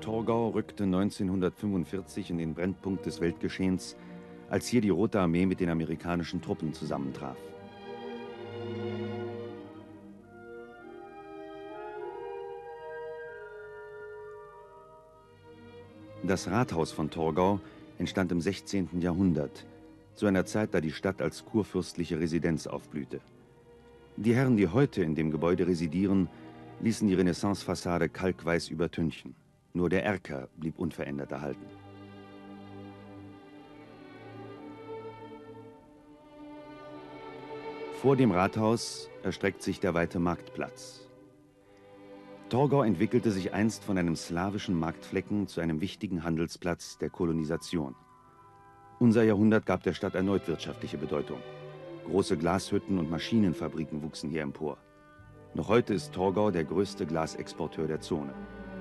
Torgau rückte 1945 in den Brennpunkt des Weltgeschehens, als hier die Rote Armee mit den amerikanischen Truppen zusammentraf. Das Rathaus von Torgau entstand im 16. Jahrhundert, zu einer Zeit, da die Stadt als kurfürstliche Residenz aufblühte. Die Herren, die heute in dem Gebäude residieren, ließen die Renaissancefassade kalkweiß übertünchen. Nur der Erker blieb unverändert erhalten. Vor dem Rathaus erstreckt sich der weite Marktplatz. Torgau entwickelte sich einst von einem slawischen Marktflecken zu einem wichtigen Handelsplatz der Kolonisation. Unser Jahrhundert gab der Stadt erneut wirtschaftliche Bedeutung. Große Glashütten und Maschinenfabriken wuchsen hier empor. Noch heute ist Torgau der größte Glasexporteur der Zone.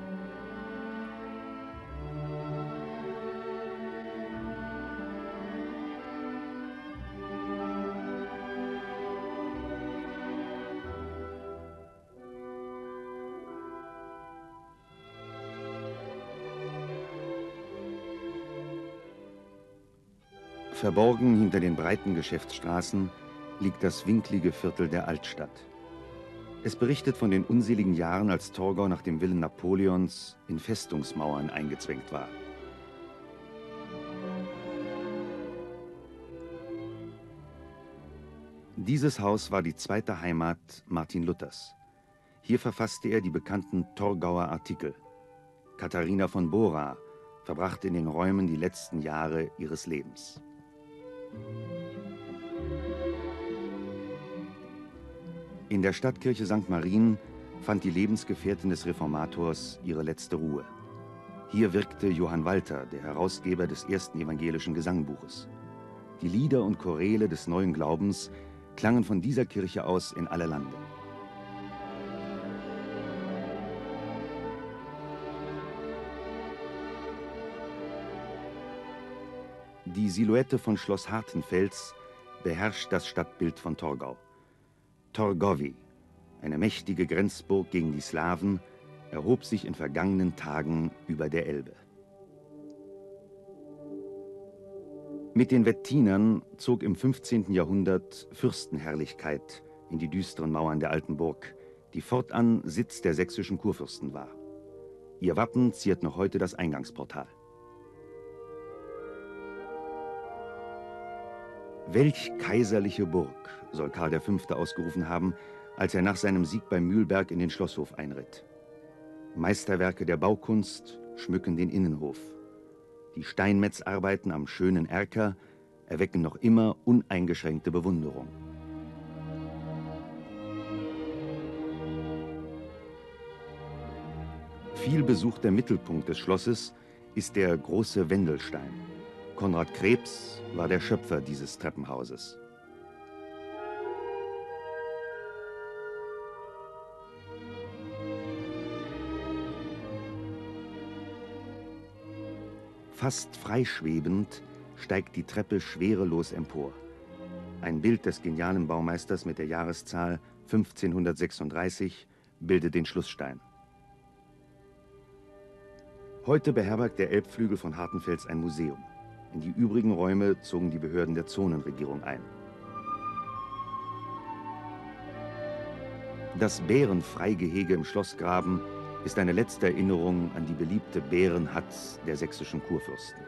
Verborgen hinter den breiten Geschäftsstraßen liegt das winklige Viertel der Altstadt. Es berichtet von den unseligen Jahren, als Torgau nach dem Willen Napoleons in Festungsmauern eingezwängt war. Dieses Haus war die zweite Heimat Martin Luthers. Hier verfasste er die bekannten Torgauer Artikel. Katharina von Bora verbrachte in den Räumen die letzten Jahre ihres Lebens. In der Stadtkirche St. Marien fand die Lebensgefährtin des Reformators ihre letzte Ruhe. Hier wirkte Johann Walter, der Herausgeber des ersten evangelischen Gesangbuches. Die Lieder und Choräle des neuen Glaubens klangen von dieser Kirche aus in alle Lande. Die Silhouette von Schloss Hartenfels beherrscht das Stadtbild von Torgau. Torgowy, eine mächtige Grenzburg gegen die Slawen, erhob sich in vergangenen Tagen über der Elbe. Mit den Wettinern zog im 15. Jahrhundert Fürstenherrlichkeit in die düsteren Mauern der alten Burg, die fortan Sitz der sächsischen Kurfürsten war. Ihr Wappen ziert noch heute das Eingangsportal. Welch kaiserliche Burg, soll Karl V. ausgerufen haben, als er nach seinem Sieg bei Mühlberg in den Schlosshof einritt. Meisterwerke der Baukunst schmücken den Innenhof. Die Steinmetzarbeiten am schönen Erker erwecken noch immer uneingeschränkte Bewunderung. Viel besuchter Mittelpunkt des Schlosses ist der große Wendelstein. Konrad Krebs war der Schöpfer dieses Treppenhauses. Fast freischwebend steigt die Treppe schwerelos empor. Ein Bild des genialen Baumeisters mit der Jahreszahl 1536 bildet den Schlussstein. Heute beherbergt der Elbflügel von Hartenfels ein Museum. In die übrigen Räume zogen die Behörden der Zonenregierung ein. Das Bärenfreigehege im Schlossgraben ist eine letzte Erinnerung an die beliebte Bärenhatz der sächsischen Kurfürsten.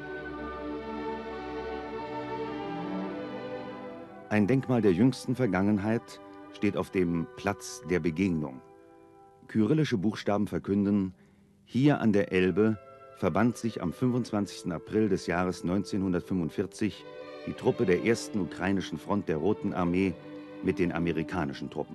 Ein Denkmal der jüngsten Vergangenheit steht auf dem Platz der Begegnung. Kyrillische Buchstaben verkünden: Hier an der Elbe verband sich am 25. April des Jahres 1945 die Truppe der 1. Ukrainischen Front der Roten Armee mit den amerikanischen Truppen.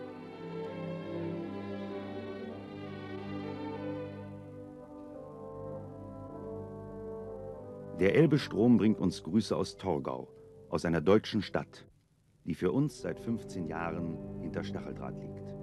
Der Elbestrom bringt uns Grüße aus Torgau, aus einer deutschen Stadt, die für uns seit 15 Jahren hinter Stacheldraht liegt.